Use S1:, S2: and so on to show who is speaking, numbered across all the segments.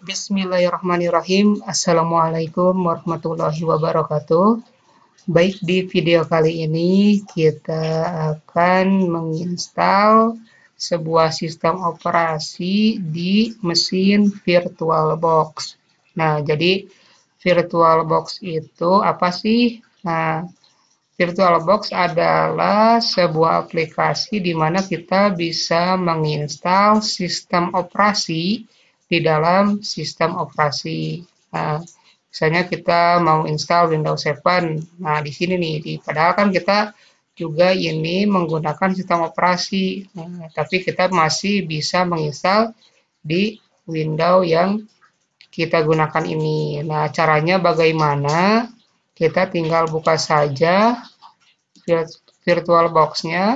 S1: Bismillahirrahmanirrahim. Assalamualaikum warahmatullahi wabarakatuh. Baik, di video kali ini kita akan menginstal sebuah sistem operasi di mesin VirtualBox. Nah, jadi VirtualBox itu apa sih? Nah, VirtualBox adalah sebuah aplikasi di mana kita bisa menginstal sistem operasi di dalam sistem operasi. Nah, misalnya kita mau install Windows 7. Nah, di sini nih, padahal kan kita juga ini menggunakan sistem operasi. Nah, tapi kita masih bisa menginstal di Windows yang kita gunakan ini. Nah, caranya bagaimana? Kita tinggal buka saja VirtualBox-nya.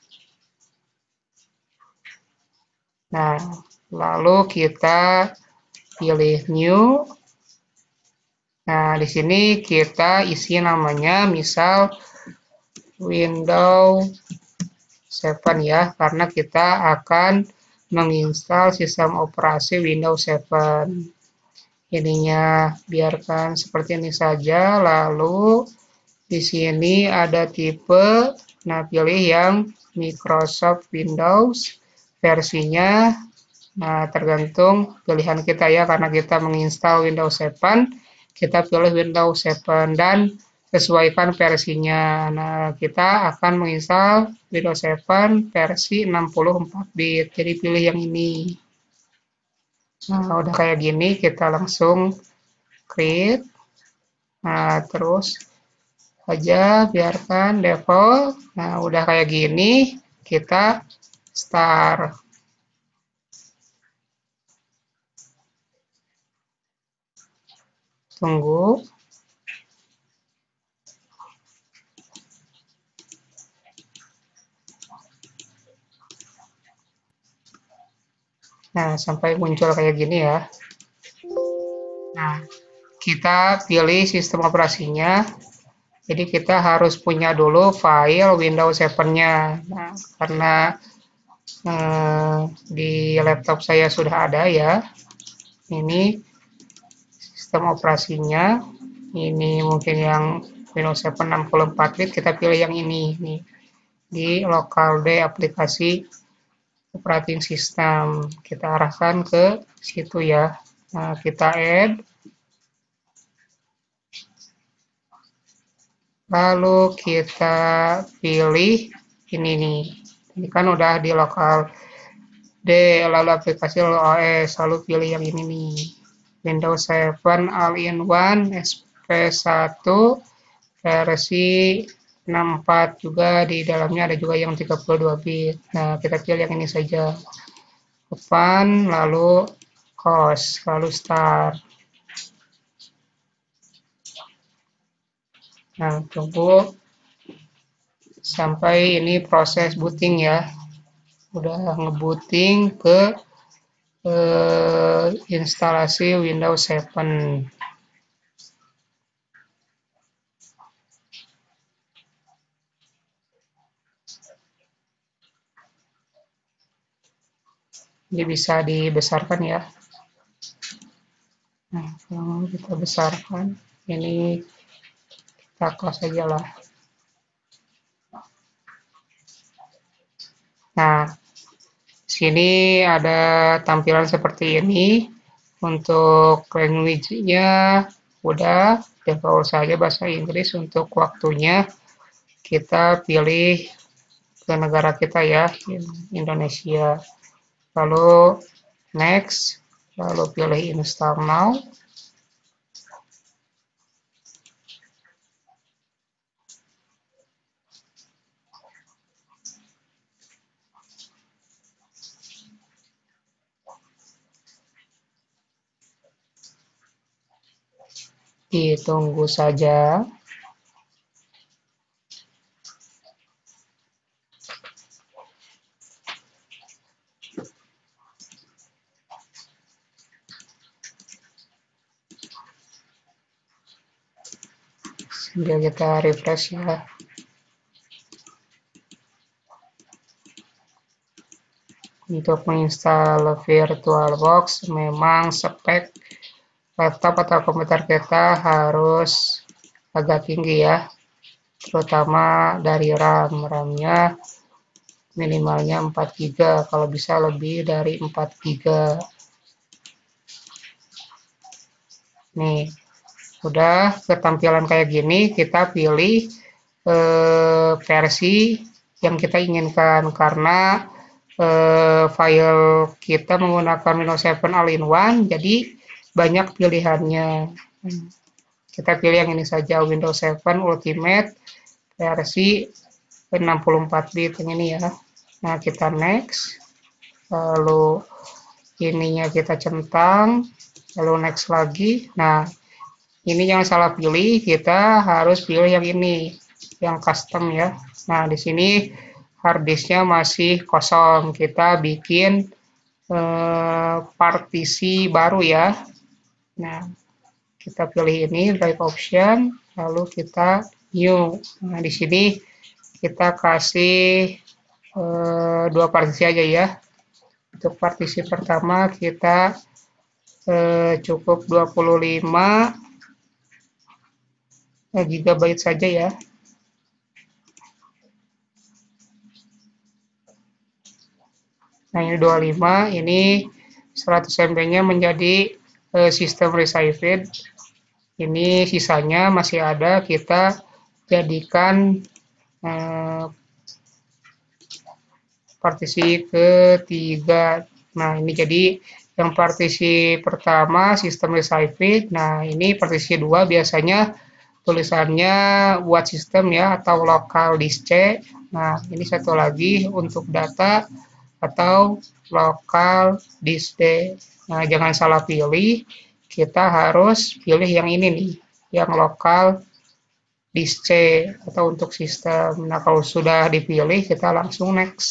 S1: Nah, lalu kita pilih New. Nah, di sini kita isi namanya, misal Windows 7 ya, karena kita akan menginstal sistem operasi Windows 7. Ininya biarkan seperti ini saja, lalu di sini ada tipe, nah pilih yang Microsoft Windows versinya. Nah, tergantung pilihan kita ya, karena kita menginstal Windows 7, kita pilih Windows 7 dan sesuaikan versinya. Nah, kita akan menginstal Windows 7 versi 64 bit, jadi pilih yang ini. Nah, udah kayak gini, kita langsung create. Nah, terus aja biarkan default. Nah, udah kayak gini, kita start. Tunggu. Nah, sampai muncul kayak gini ya. Nah, kita pilih sistem operasinya. Jadi kita harus punya dulu file Windows 7-nya. Nah, karena di laptop saya sudah ada ya. Ini sistem operasinya. Ini mungkin yang Windows 7 64 bit, kita pilih yang ini nih. Di local D aplikasi operating system. Kita arahkan ke situ ya. Nah, kita add. Lalu kita pilih ini nih. Ini kan udah di lokal D, lalu aplikasi, lalu OS, lalu pilih yang ini nih. Windows 7 All-in-One SP1 versi 64 juga, di dalamnya ada juga yang 32 bit. Nah, kita pilih yang ini saja. Open, lalu close, lalu start. Nah, tunggu sampai ini proses booting ya. Udah ngebooting ke instalasi Windows 7. Jadi bisa dibesarkan ya. Nah, kalau kita besarkan, ini kita close aja lah. Nah, sini ada tampilan seperti ini. Untuk language-nya udah, default saja bahasa Inggris. Untuk waktunya kita pilih ke negara kita ya, Indonesia. Lalu next, lalu pilih install now. Ditunggu saja. Sambil kita refresh ya. Untuk menginstal VirtualBox memang spek laptop atau komputer kita harus agak tinggi ya, terutama dari RAM-nya minimalnya 4 GB, kalau bisa lebih dari 4 GB. Nih, udah ketampilan kayak gini, kita pilih versi yang kita inginkan, karena file kita menggunakan Windows 7 All-in-One, jadi banyak pilihannya. Kita pilih yang ini saja, Windows 7 Ultimate versi 64 bit yang ini ya. Nah, kita next, lalu ininya kita centang, lalu next lagi. Nah, ini jangan salah pilih, kita harus pilih yang ini, yang custom ya. Nah, di sini harddisknya masih kosong, kita bikin partisi baru ya. Nah, kita pilih ini drive option, lalu kita new. Nah, di sini kita kasih 2 partisi aja ya. Untuk partisi pertama kita cukup 25 GB saja ya. Nah, ini 25, ini 100 MB-nya menjadi sistem resized. Ini sisanya masih ada, kita jadikan partisi ketiga. Nah, ini jadi yang partisi pertama sistem resized. Nah, ini partisi kedua biasanya tulisannya buat sistem ya, atau lokal disk C. Nah, ini satu lagi untuk data atau lokal disk D. Nah, jangan salah pilih, kita harus pilih yang ini nih, yang lokal disk C atau untuk sistem. Nah, kalau sudah dipilih, kita langsung next.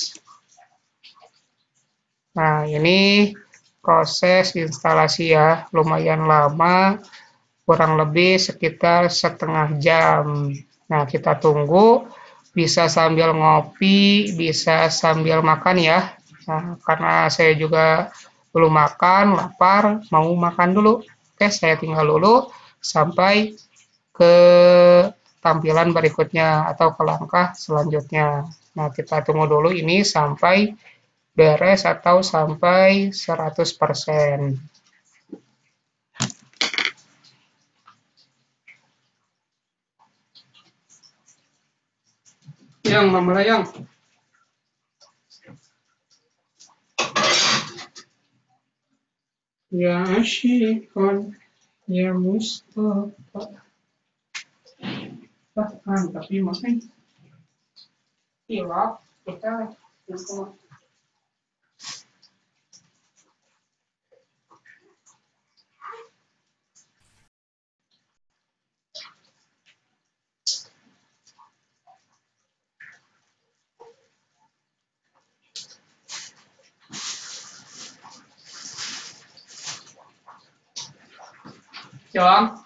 S1: Nah, ini proses instalasi ya, lumayan lama, kurang lebih sekitar setengah jam. Nah, kita tunggu, bisa sambil ngopi, bisa sambil makan ya. Nah, karena saya juga belum makan, lapar, mau makan dulu. Oke, saya tinggal dulu sampai ke tampilan berikutnya atau ke langkah selanjutnya. Nah, kita tunggu dulu ini sampai beres atau sampai 100%. Yang nomor yang ya asyikon ya Mustafa. Bahkan tapi makin hilaf kita untuk jalan.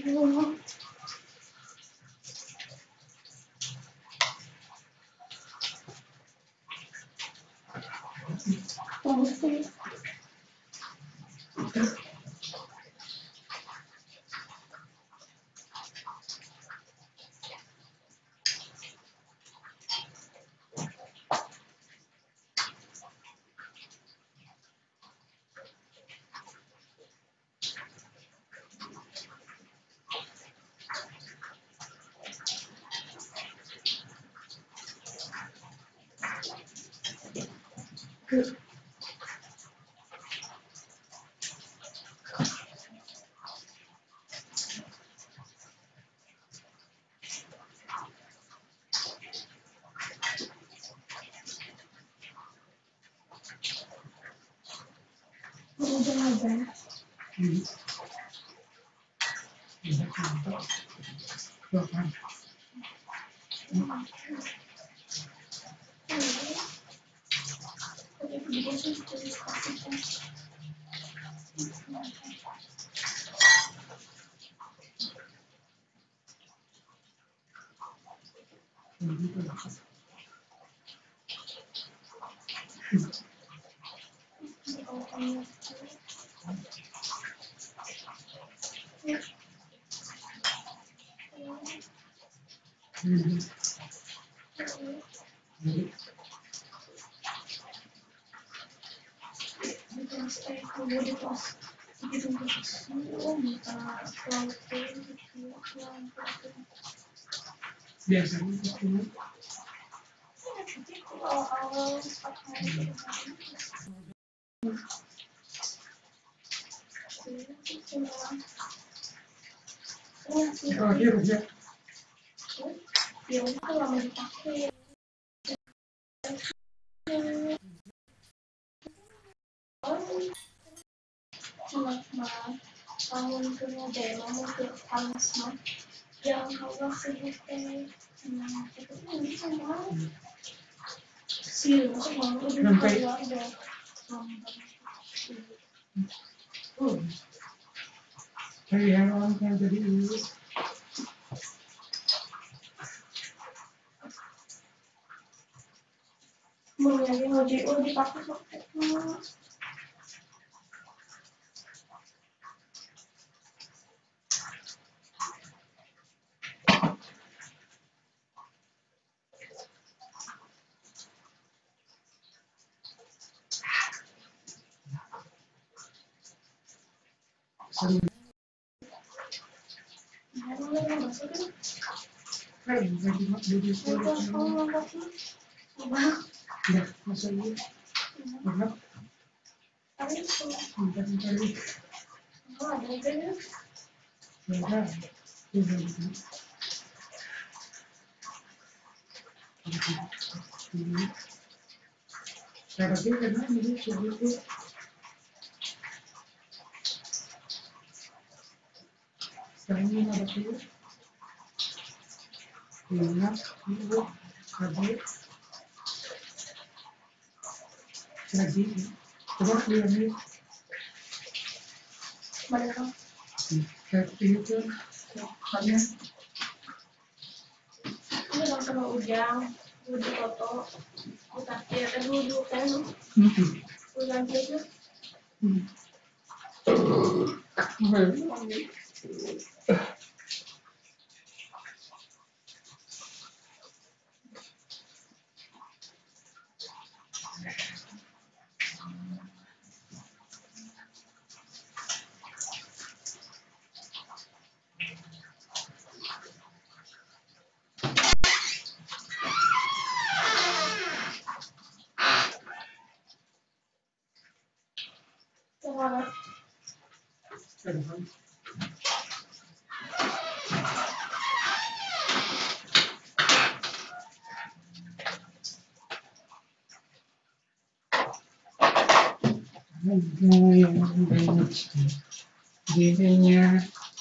S1: yang benci dirinya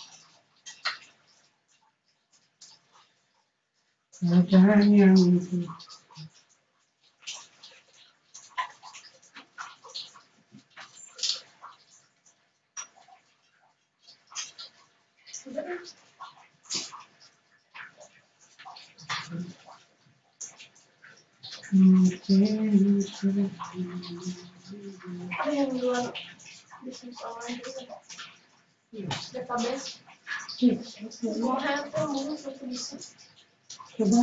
S1: ada yang
S2: Ada yang jual bisnis online gitu, database. Mau handphone mungkin satu bisa.
S1: Coba.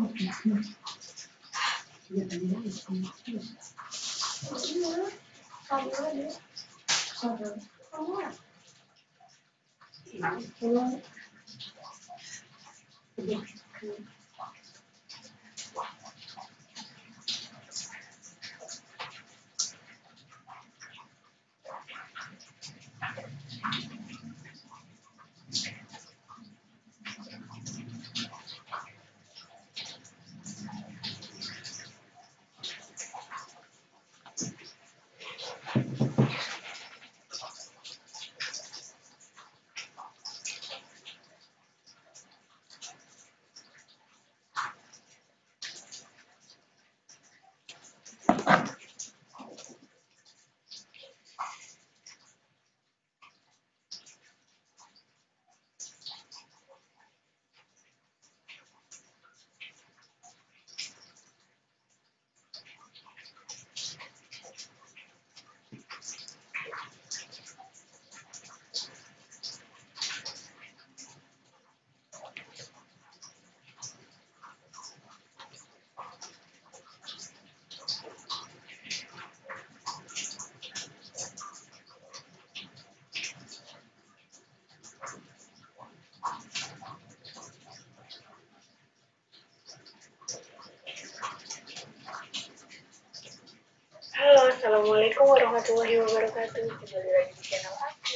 S2: Halo, assalamualaikum warahmatullahi wabarakatuh. Kembali lagi di channel aku.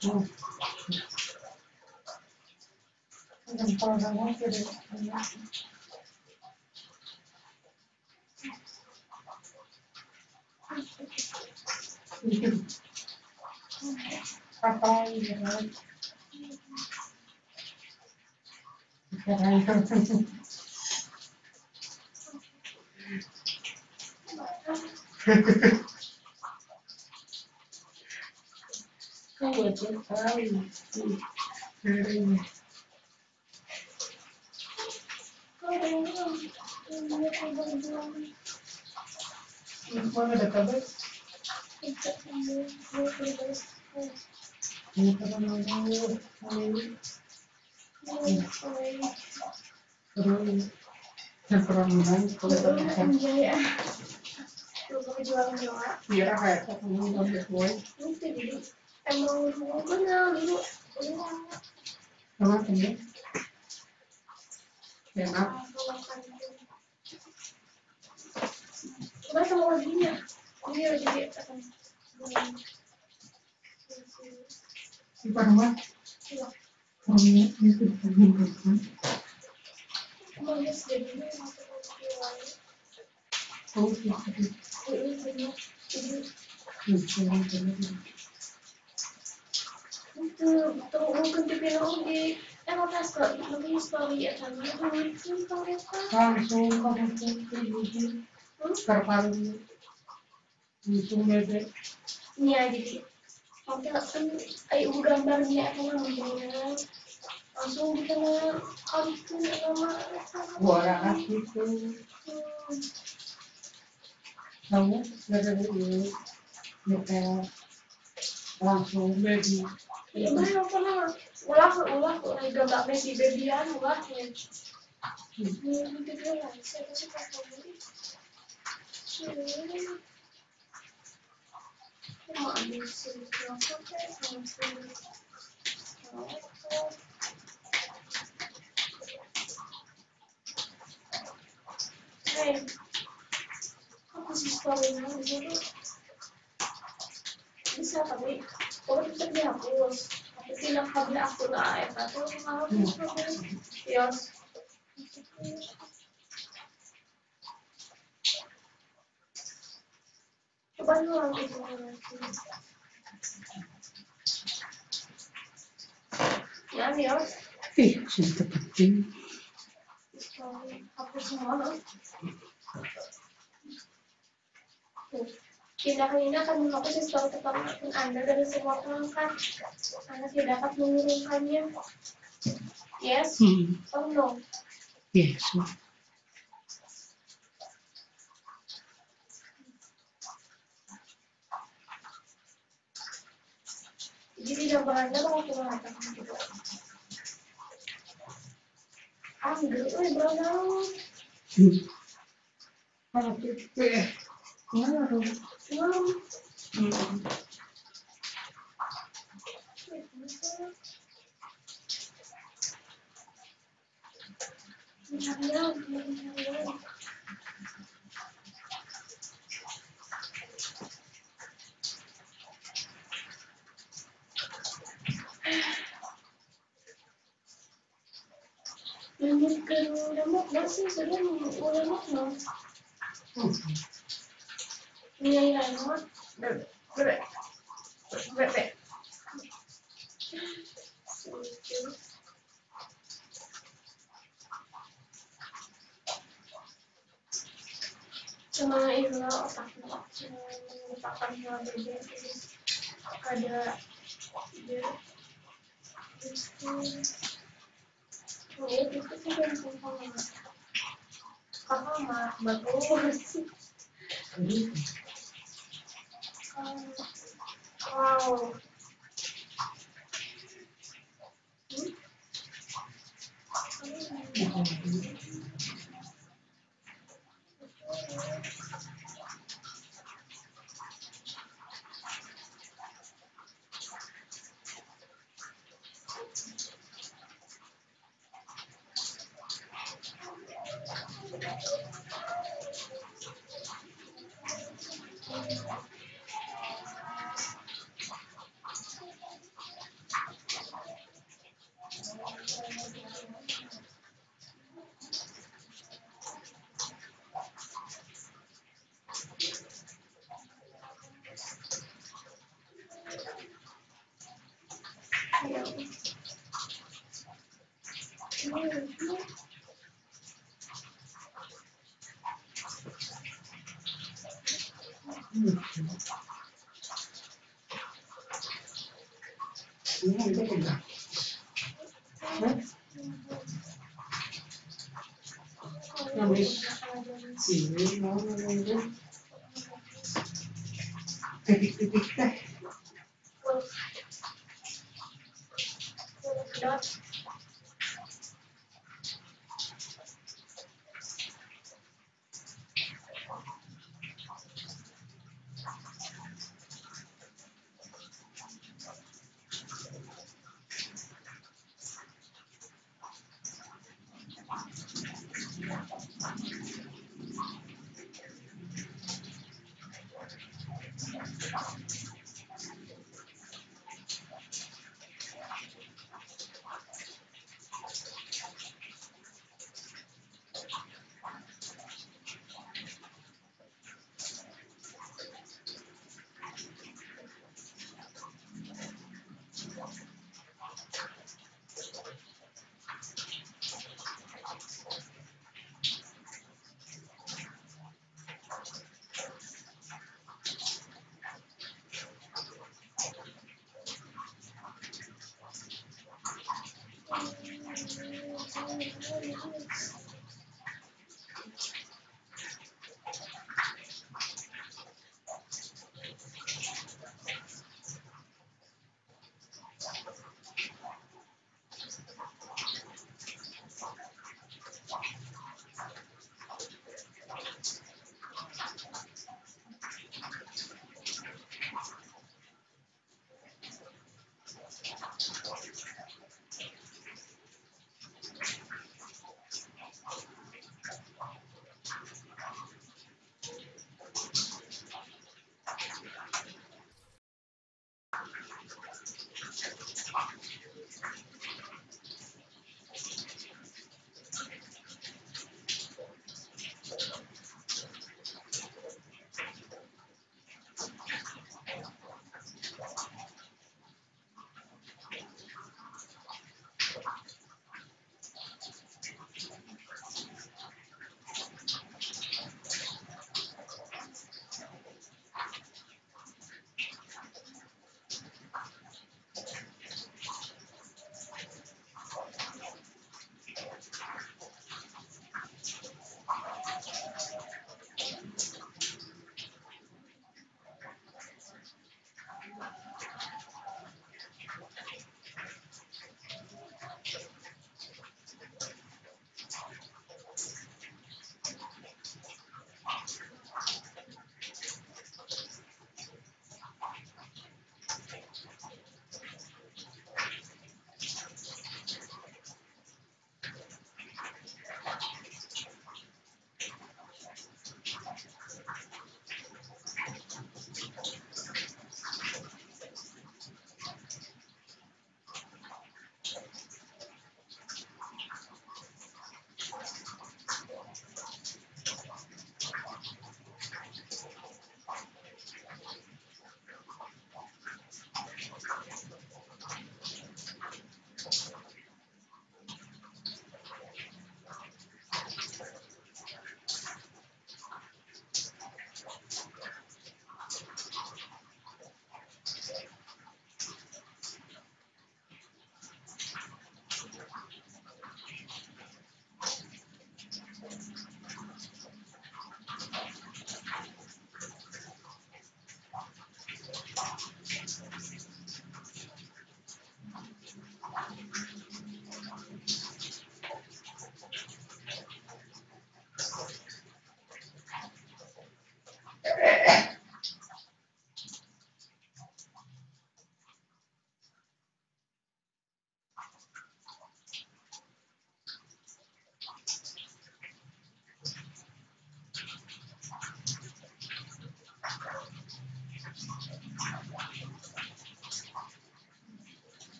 S1: Oh, dan programnya sudah apa ini? Kau tahu mana ada kabar? Ini kabar terus terang menang kalau
S2: Iya. Coba kejualan Jawa.
S1: biar kayak kamu nggak boleh.
S2: Itu jadi emang kenal dulu.
S1: Sama ini enak.
S2: Coba sama laginya. Dia jadi
S1: Di rumah ini itu dibutuhkan.
S2: Kemudian jadi masuk ke
S1: Oh iya.
S2: itu mungkin di emang pas kok mungkin story ya sama mungkin story
S1: Langsung kamu tuh terpalu langsung bebek.
S2: ini aja sih nanti kan ayo gambarnya apa namanya langsung kita kartu nama
S1: Suara itu kamu dari ini kita langsung bebek.
S2: ya bener apa nama ulah gambar baby babyan ulah ya mungkin dia lah siapa sih pas ini mau ambil sini sampai sama sini Hey, aku sih story-nya dulu bisa tapi kalau bisa dihapus tapi tidak kabel aku lah ya atau kalau ya coba dulu itu ya ya
S1: Sudah penting.
S2: hapus semua loh tindakan ini akan menghapus sesuatu tentang akun Anda dari semua perangkat. Anda tidak dapat mengurungkannya. Yes? Oh no?
S1: Yes.
S2: Jadi gambar Anda mau aku mengatakan gitu. Anggur, berapa?
S1: Kalau gitu ya. Ngaruh.
S2: Lanjutkan remote masih sudah remote no. Nilai remote bebek. Cuma itu otaknya melupakan hal bebek ada dia itu sih kan kakak mah bagus wow
S1: Sini mau nunggu titik-titik teh.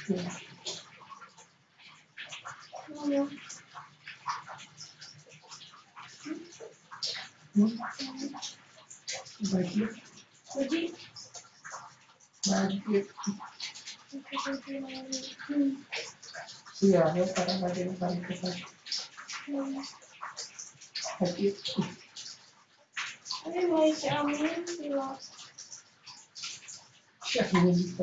S1: Iya, ya sekarang ada yang balik ke sana.
S2: Tapi mau isi amin bilang.
S1: Ya, ini bisa.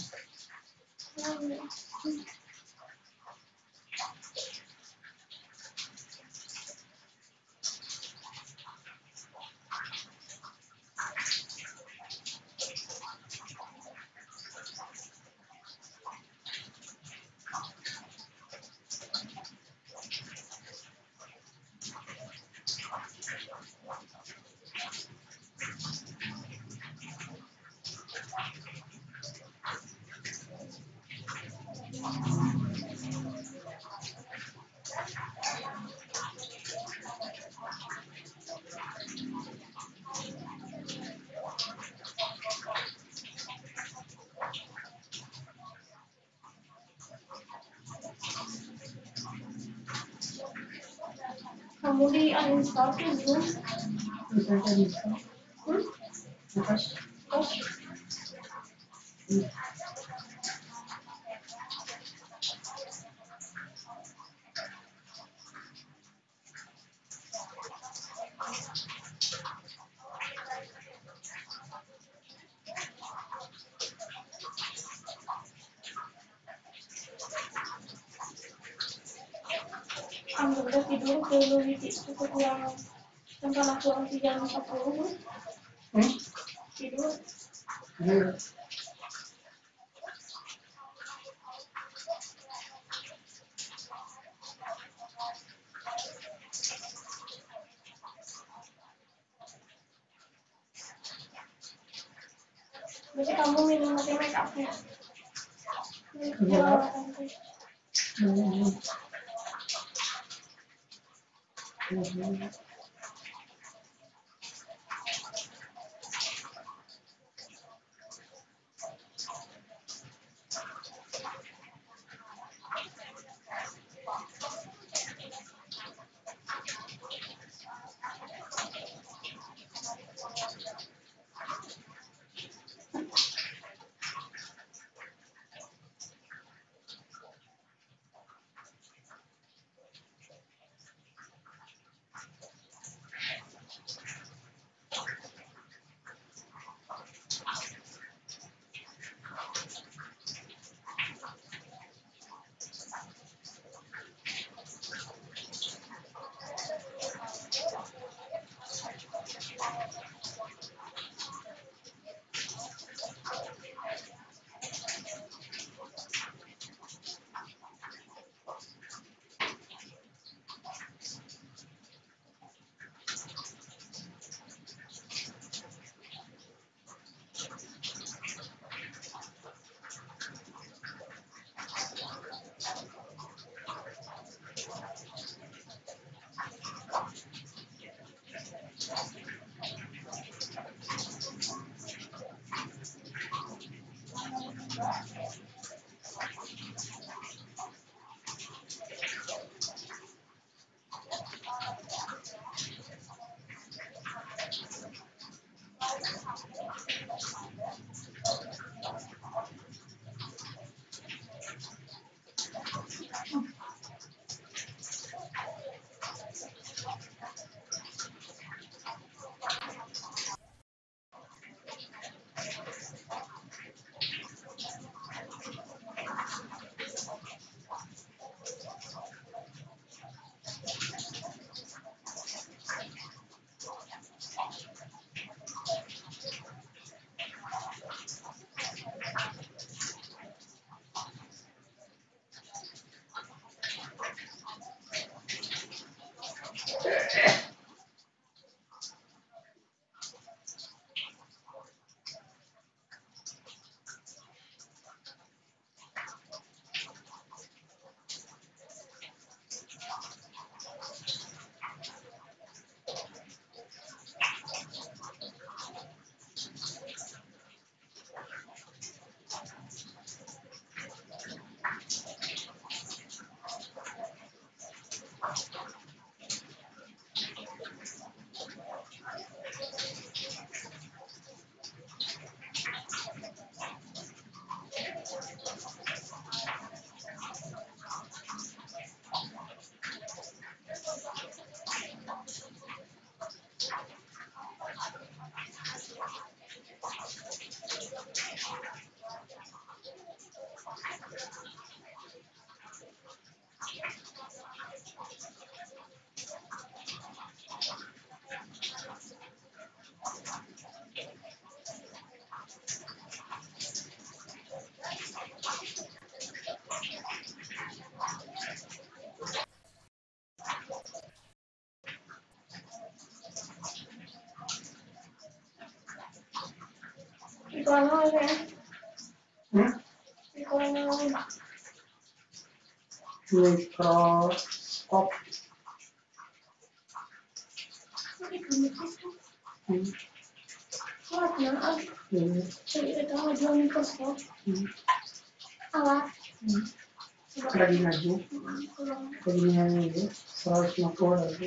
S2: Kamu di uninstall tuh Zoom?
S1: Bisa bisa. Terus
S2: Terus ambil udah tidur dulu di cukup yang tempat aku nanti jam 10 tidur.
S1: Iya.
S2: Berarti kamu minum mati make upnya.
S1: Iya.
S2: Sekolah ya? Sekolah
S1: mikroskop.
S2: alat nah, jadi kita jual mikroskop alat
S1: Lagi ngaji, lagi ngaji 150 lagi.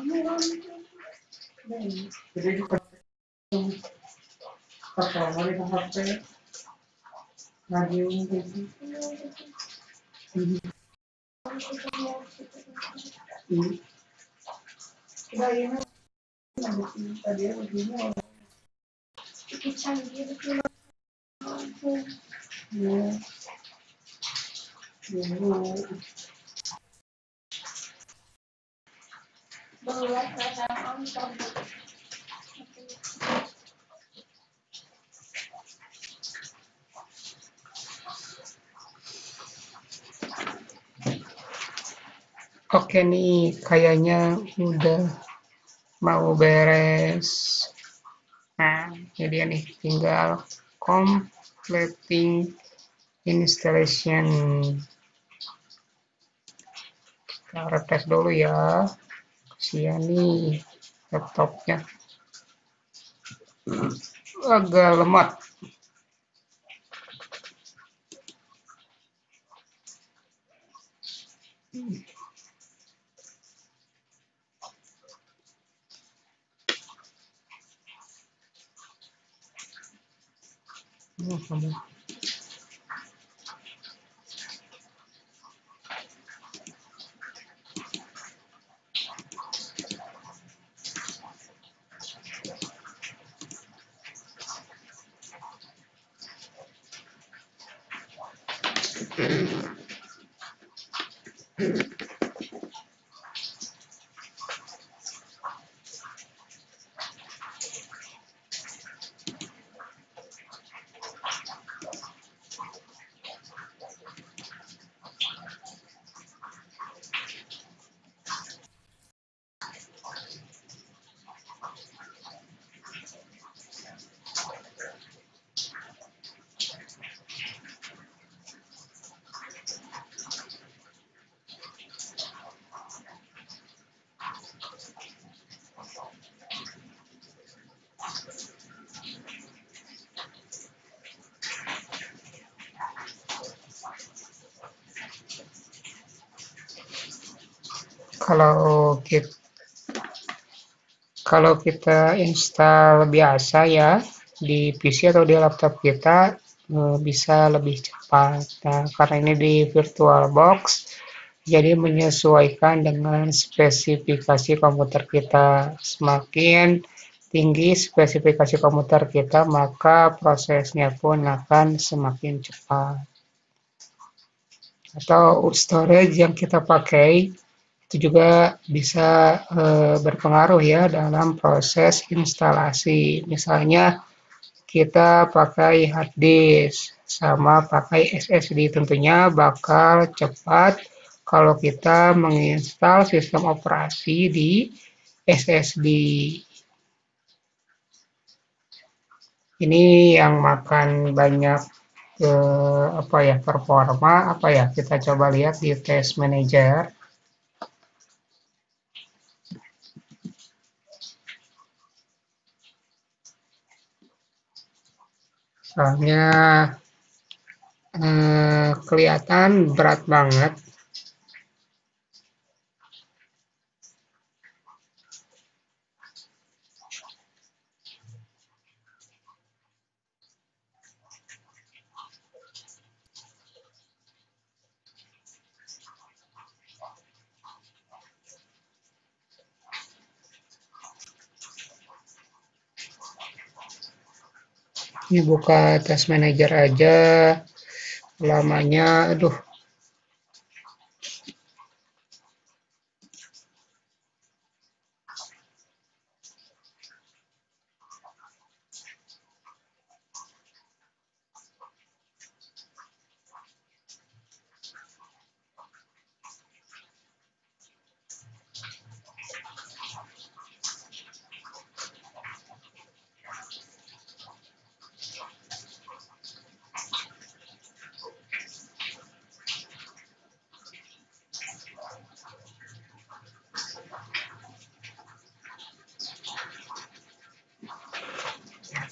S1: Jadi pakai di HP ngaji gitu. Bayangin tadi begini
S2: canggih betul. Bahwa perasaan
S1: Oke nih, kayaknya udah mau beres. Nah, ini dia nih, tinggal completing installation. Kita refresh dulu ya. Kasihan nih laptopnya agak lemot. Kalau kita install biasa ya di PC atau di laptop kita bisa lebih cepat. Nah, karena ini di VirtualBox, jadi menyesuaikan dengan spesifikasi komputer kita. Semakin tinggi spesifikasi komputer kita, maka prosesnya pun akan semakin cepat. Atau storage yang kita pakai itu juga bisa berpengaruh ya dalam proses instalasi. Misalnya kita pakai hard disk sama pakai SSD, tentunya bakal cepat kalau kita menginstal sistem operasi di SSD. Ini yang makan banyak performa kita coba lihat di test manager. Soalnya kelihatan berat banget. Ini buka test manager aja lamanya, aduh.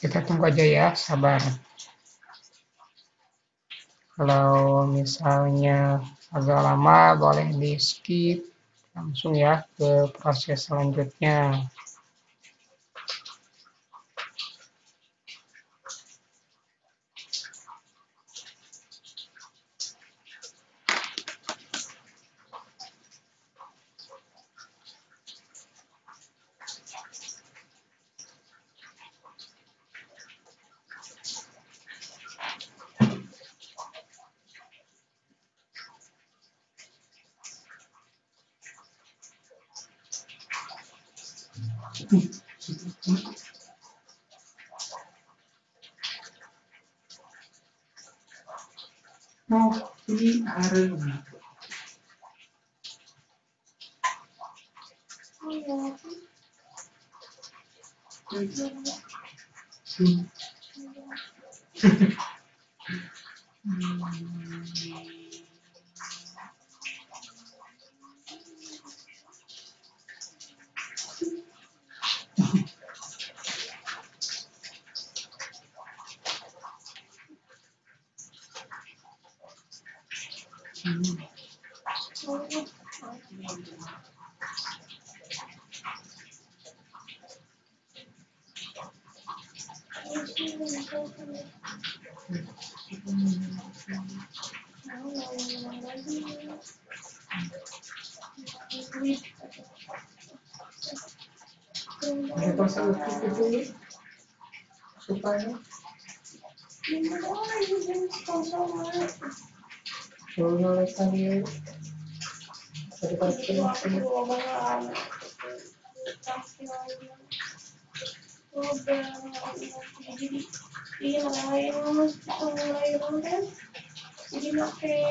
S1: Kita tunggu aja ya, sabar. Kalau misalnya agak lama boleh di skip, langsung ya ke proses selanjutnya. Oh, ini hari. Ada pasal itu supaya
S2: jadi pakai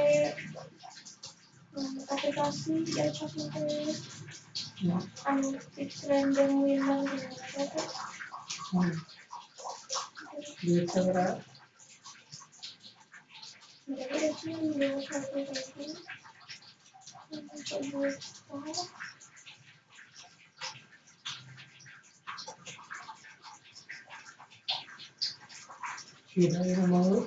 S2: aplikasi ya pakai fix random winner gitu.
S1: bisa berapa?
S2: Jadi sih dia satu lagi untuk
S1: Tidak yang mau.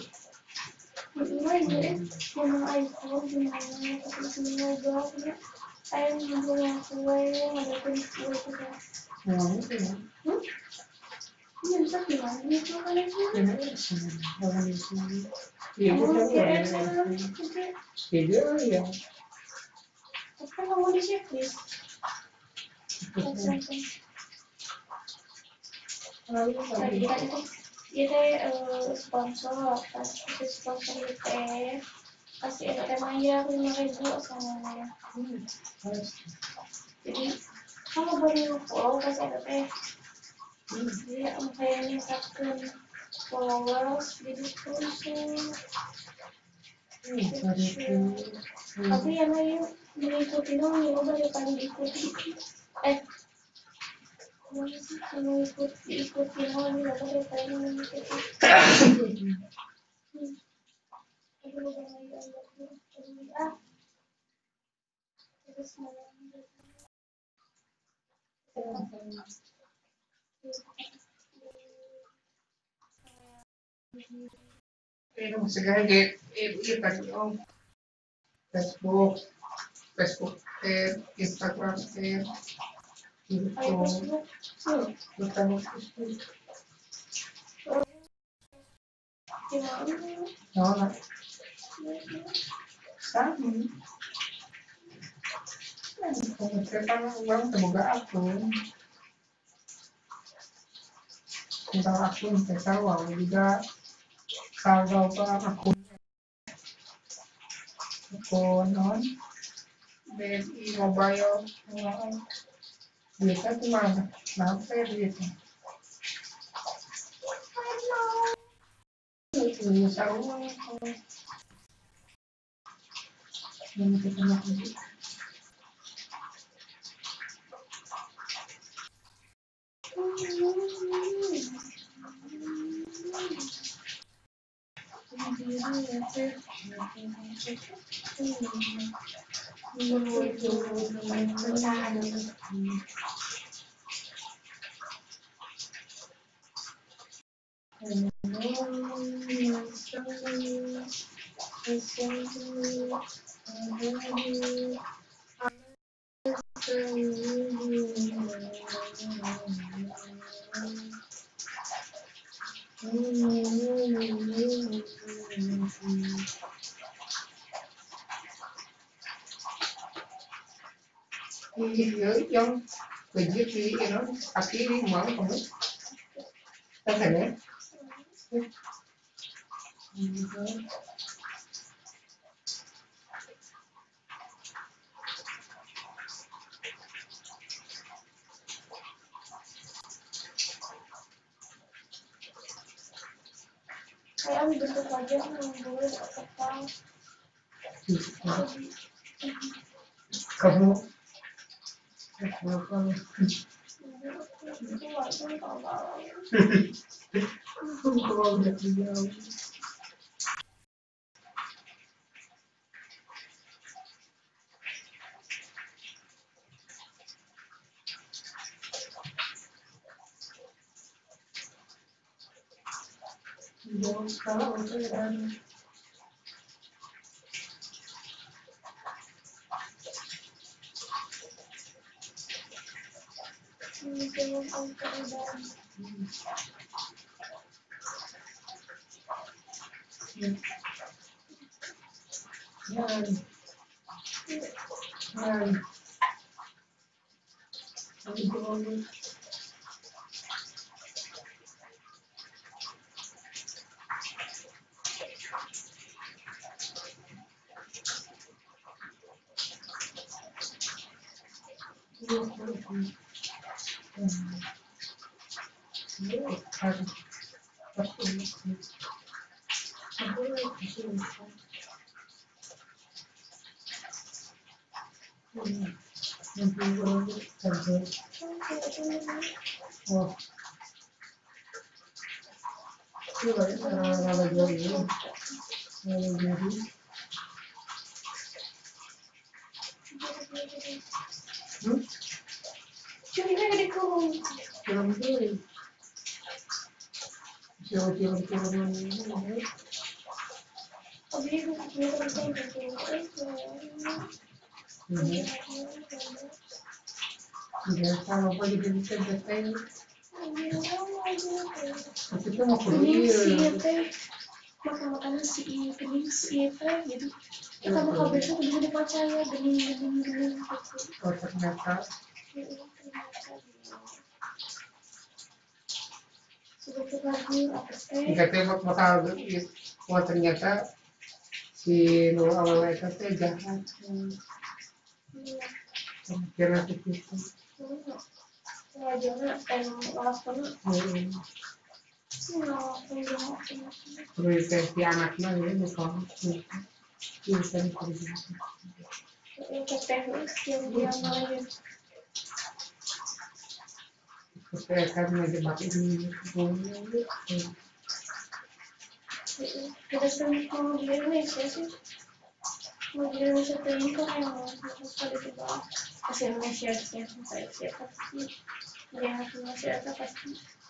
S2: memang iPhone gimana tapi semua jawabnya saya belum kue ada kue juga.
S1: Itu ya.
S2: Ini bisa gimana nih kalian sih?
S1: Iya, ya.
S2: Apa kamu di checklist? Tadi kan itu sponsor, pas itu sponsor itu kasih ada Maya 5.000 sama ya. Jadi kalau baru follow kasih ada dia kayak meningkatkan followers jadi sponsor. Tapi yang lain mengikuti dong, yang banyak kali diikuti. Mengikuti dong, yang banyak kali mengikuti.
S1: Segala kita Facebook, Instagram, gitu. Bukan Facebook. Sama. Kan uang semoga akun. Tentang akun investor uang juga kalau akun non BNI mobile duitnya tuh mana? Kenapa ya duitnya? Besar uang yang kita makan. Yang kerja di Iran, akhirnya mau kamu, tak ada.
S2: Kayak bentuk wajah membuat kepal.
S1: Kamu itu mau kuliah.
S2: Makan-makanan si kening si jadi kita bakal besok bisa dipercaya gening gitu.
S1: Oh ternyata
S2: Sebentar lagi apa sih?
S1: jika tembak bakal wah ternyata si Nur awal itu teh jahat. Kira begitu.
S2: Wajarnya langsung
S1: Terus si anaknya ya bukan bisa kerja.
S2: teknis yang dia main.
S1: Saya akan menjebak ini.
S2: Kita sering mau di Indonesia sih. Mau di Indonesia tuh yang sekali coba asal Indonesia sih saya siapa sih yang masyarakat pasti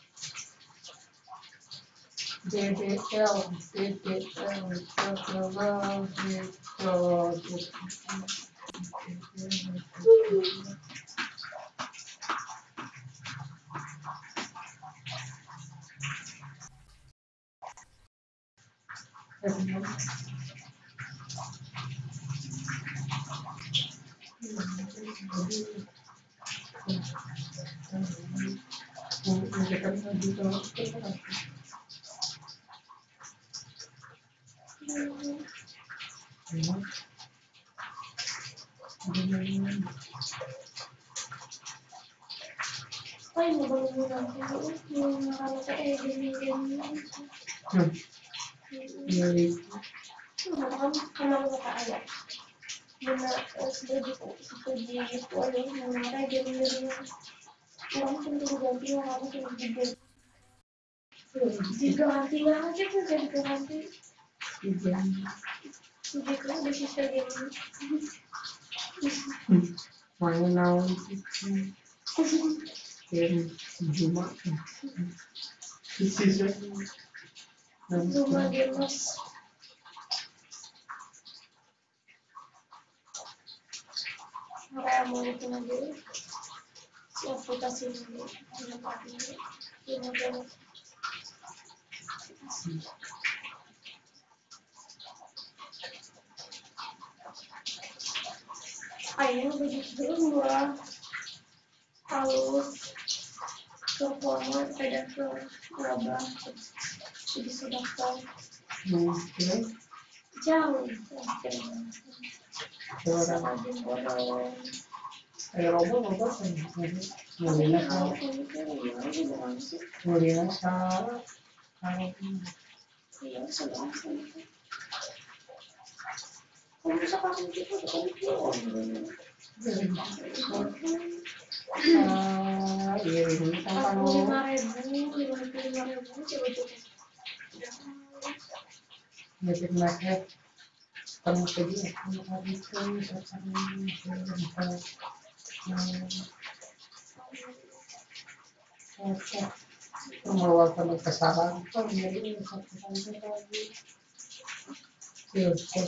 S1: DDL
S2: Ay, mabalungan ko. Yung nakalata gini-gini. Kamar ka ala. Muna, setuju gitu aja. Muna, gini-gini. Orang tentu ganti, orang tentu juga. Jika ganti nggak aja kan jadi ganti. Jika ada sisa gini.
S1: Mau naon yang Jumat
S2: Rumah Dimas. Area mau nanti si aplikasi ini Rumah Dimas. Ayah begitu murah, halus, ke format kadang ke laba, jadi sudah tahu jauh sama jembolong. Iya, sudah. Kalau bisa kasih kita kan iya ini kan 45.000 coba cukup. Jadi market kamu tadi kamu itu mengeluarkan kesalahan kan jadi satu lagi ya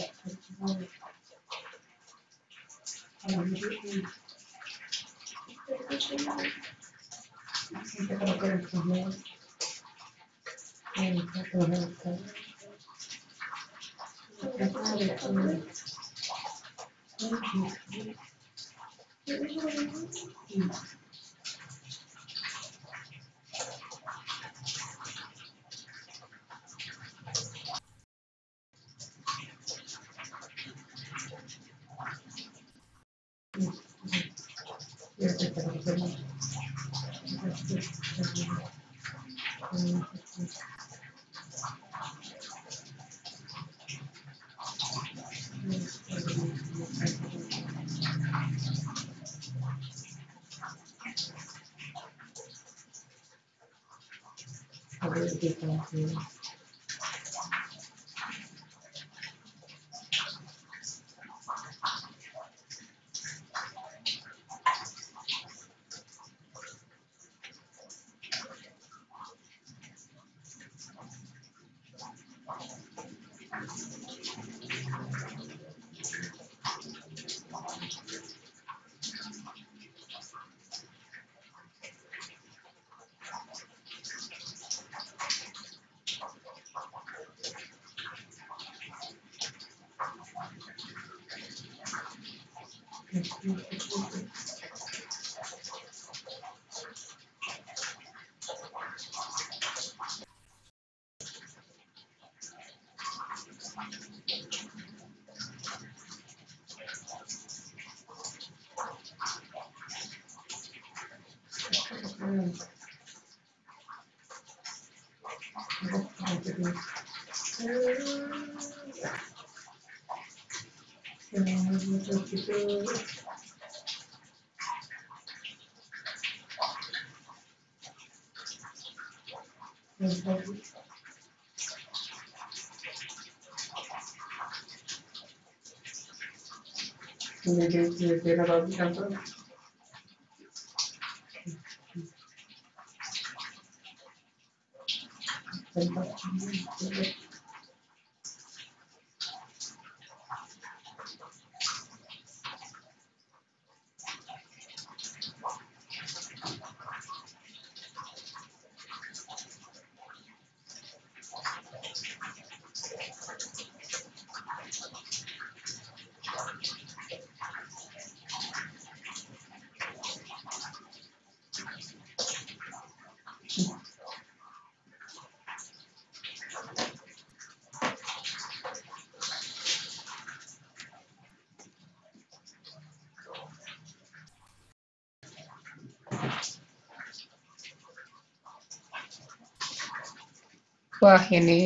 S2: wah ini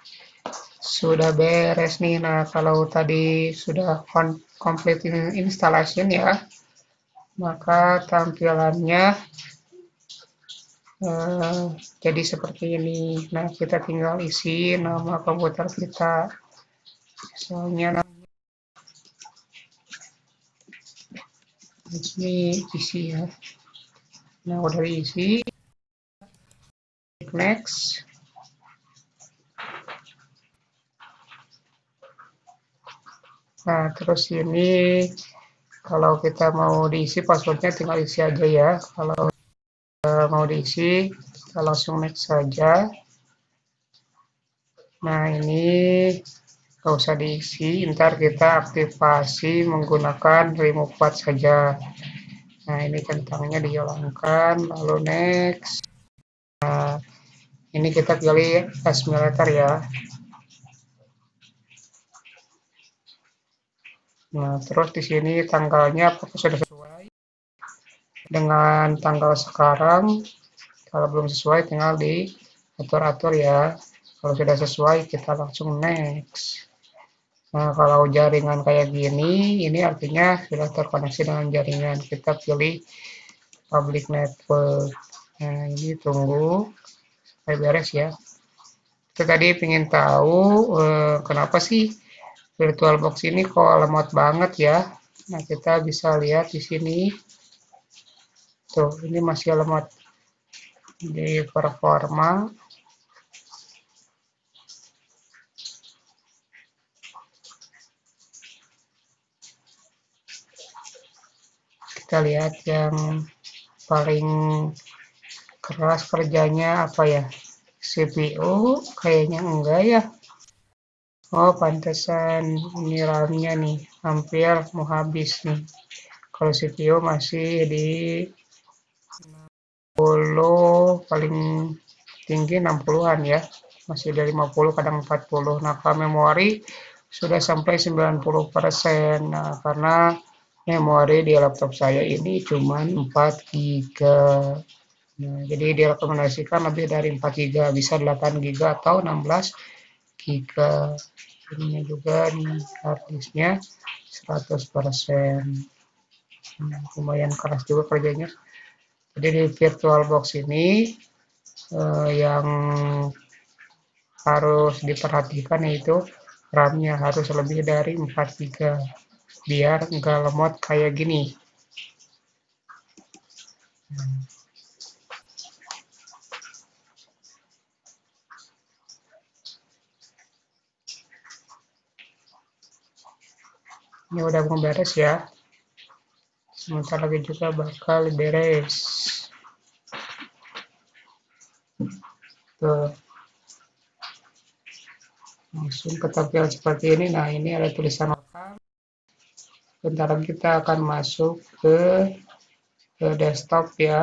S2: sudah beres nih. Nah, kalau tadi sudah complete installation ya, maka tampilannya jadi seperti ini. Nah, kita tinggal isi nama komputer kita. Misalnya ini isi ya. Nah, udah diisi,
S1: next. Nah, terus ini kalau kita mau diisi passwordnya tinggal isi aja ya. Kalau mau diisi, kita langsung next saja. Nah, ini nggak usah diisi, ntar kita aktifasi menggunakan remove path saja. Nah, ini centangnya dihilangkan, lalu next. Nah, ini kita pilih letter ya. Nah, terus di sini tanggalnya apakah sudah sesuai dengan tanggal sekarang? Kalau belum sesuai tinggal diatur-atur ya. Kalau sudah sesuai kita langsung next. Nah, kalau jaringan kayak gini, ini artinya sudah terkoneksi dengan jaringan. Kita pilih public network. Nah, ini tunggu sampai beres ya. Kita tadi ingin tahu kenapa sih VirtualBox ini kok lemot banget ya. Nah, kita bisa lihat di sini. Tuh, ini masih lemot di performa. Kita lihat yang paling keras kerjanya apa ya? CPU kayaknya enggak ya. Oh, pantesan ini RAM-nya nih hampir mau habis nih. Kalau CPU masih di 60, paling tinggi 60-an ya. Masih dari 50 kadang 40. Nah, kalau memori sudah sampai 90%. Nah, karena memori di laptop saya ini cuma 4 GB. Nah, jadi direkomendasikan lebih dari 4 GB, bisa 8 GB atau 16 GB. Ininya juga di harddisknya 100%. Lumayan keras juga kerjanya. Jadi di VirtualBox ini yang harus diperhatikan yaitu RAM-nya harus lebih dari 4 GB biar nggak lemot kayak gini. Ini udah mau beres ya. Sebentar lagi juga bakal beres. Tuh. Langsung ke tampilan seperti ini. Nah, ini ada tulisan welcome. Bentar lagi kita akan masuk ke desktop ya.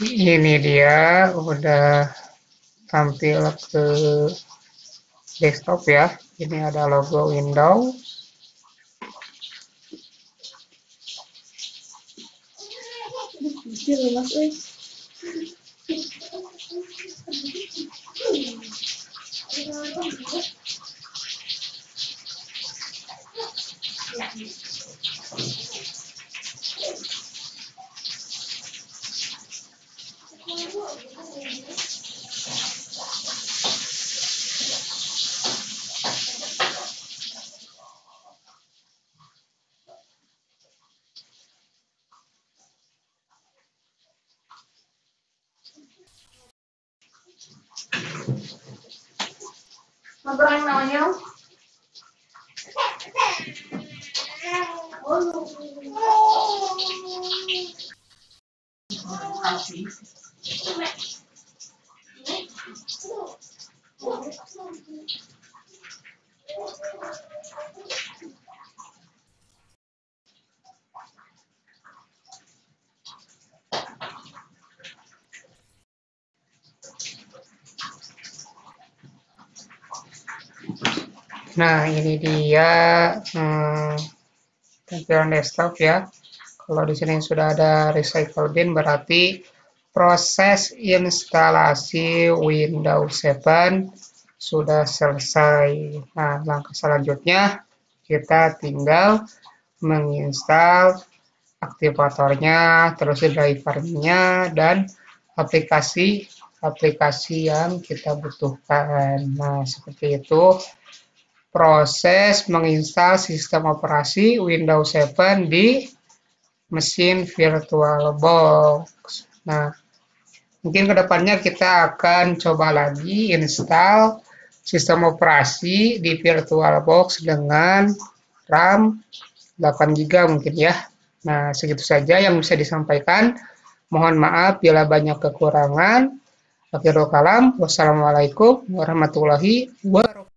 S1: Ini dia udah tampil ke desktop ya. Ini ada logo Windows.
S2: Apa yang namanya?
S1: Nah, ini dia tampilan desktop ya. Kalau di sini sudah ada recycle bin, berarti proses instalasi Windows 7 sudah selesai. Nah, langkah selanjutnya kita tinggal menginstal aktivatornya, terus drivernya, dan aplikasi yang kita butuhkan. Nah, seperti itu proses menginstal sistem operasi Windows 7 di mesin VirtualBox. Nah, mungkin kedepannya kita akan coba lagi install sistem operasi di VirtualBox dengan RAM 8 GB mungkin ya. Nah, segitu saja yang bisa disampaikan. Mohon maaf bila banyak kekurangan. Akhirul kalam, wassalamualaikum warahmatullahi wabarakatuh.